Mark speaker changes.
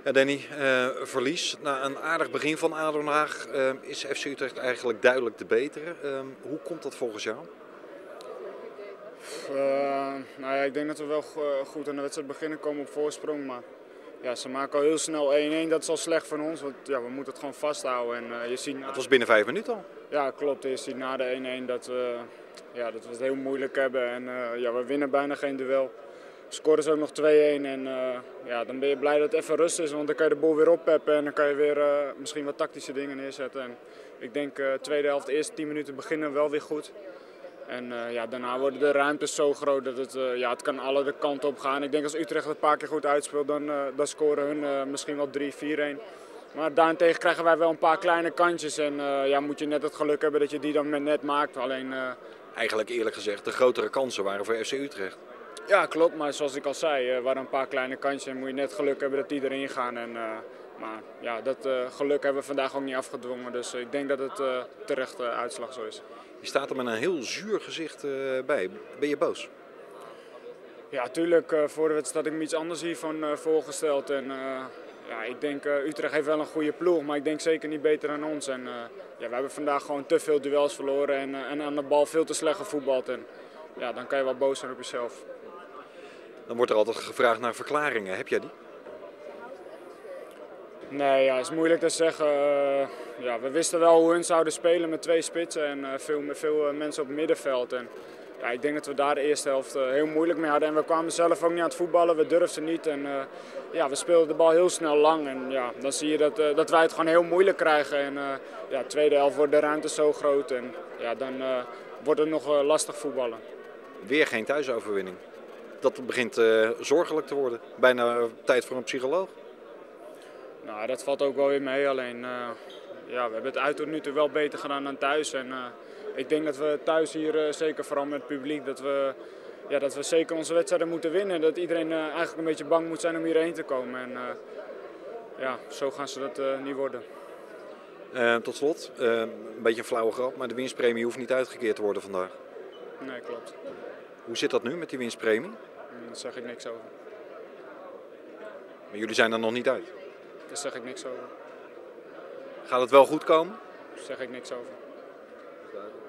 Speaker 1: Ja, Danny, verlies. Na een aardig begin van ADO Den Haag is FC Utrecht eigenlijk duidelijk de betere. Hoe komt dat volgens jou?
Speaker 2: Nou ja, ik denk dat we wel goed aan de wedstrijd beginnen, komen op voorsprong. Maar ja, ze maken al heel snel 1-1. Dat is al slecht van ons, want ja, we moeten het gewoon vasthouden. En, je ziet
Speaker 1: Het was binnen 5 minuten al.
Speaker 2: Ja, klopt. Je ziet na de 1-1 dat we het heel moeilijk hebben. En ja, we winnen bijna geen duel. Scoren ze ook nog 2-1 en ja, dan ben je blij dat het even rust is, want dan kan je de boel weer oppeppen en dan kan je weer misschien wat tactische dingen neerzetten. En ik denk tweede helft, de eerste 10 minuten beginnen wel weer goed. En ja, daarna worden de ruimtes zo groot dat het kan alle de kanten op gaan. Ik denk als Utrecht het een paar keer goed uitspeelt, dan scoren hun misschien wel 3-4-1. Maar daarentegen krijgen wij wel een paar kleine kantjes en ja, moet je net het geluk hebben dat je die dan net maakt. Alleen,
Speaker 1: Eigenlijk eerlijk gezegd, de grotere kansen waren voor FC Utrecht.
Speaker 2: ja, klopt, maar zoals ik al zei, er waren een paar kleine kantjes en moet je net geluk hebben dat die erin gaan. Maar ja, dat geluk hebben we vandaag ook niet afgedwongen, dus ik denk dat het terecht uitslag zo is.
Speaker 1: Je staat er met een heel zuur gezicht bij. Ben je boos?
Speaker 2: Ja, tuurlijk, voor de wedstrijd had ik me iets anders hiervan voorgesteld. En ja, ik denk Utrecht heeft wel een goede ploeg, maar ik denk zeker niet beter dan ons. En ja, we hebben vandaag gewoon te veel duels verloren en aan de bal veel te slecht gevoetbald. En ja, dan kan je wel boos zijn op jezelf.
Speaker 1: Dan wordt er altijd gevraagd naar verklaringen. Heb jij die?
Speaker 2: Nee, ja, het is moeilijk te zeggen. Ja, we wisten wel hoe hun zouden spelen met 2 spitsen en veel mensen op het middenveld. En, ja, ik denk dat we daar de eerste helft heel moeilijk mee hadden. En we kwamen zelf ook niet aan het voetballen, we durfden niet. En ja, we speelden de bal heel snel lang. En ja, dan zie je dat wij het gewoon heel moeilijk krijgen. En ja, de tweede helft wordt de ruimte zo groot. En ja, dan wordt het nog lastig voetballen.
Speaker 1: Weer geen thuisoverwinning. Dat begint zorgelijk te worden. Bijna tijd voor een psycholoog.
Speaker 2: Nou, dat valt ook wel weer mee. Alleen, ja, we hebben het uit tot nu toe wel beter gedaan dan thuis. En ik denk dat we thuis hier, zeker vooral met het publiek, dat we zeker onze wedstrijden moeten winnen. Dat iedereen eigenlijk een beetje bang moet zijn om hierheen te komen. En ja, zo gaan ze dat niet worden.
Speaker 1: Tot slot, een beetje een flauwe grap, maar de winstpremie hoeft niet uitgekeerd te worden vandaag.
Speaker 2: Nee, klopt.
Speaker 1: Hoe zit dat nu met die winstpremie?
Speaker 2: Daar zeg ik niks over.
Speaker 1: Maar jullie zijn er nog niet uit.
Speaker 2: Daar zeg ik niks over.
Speaker 1: Gaat het wel goed komen?
Speaker 2: Daar zeg ik niks over.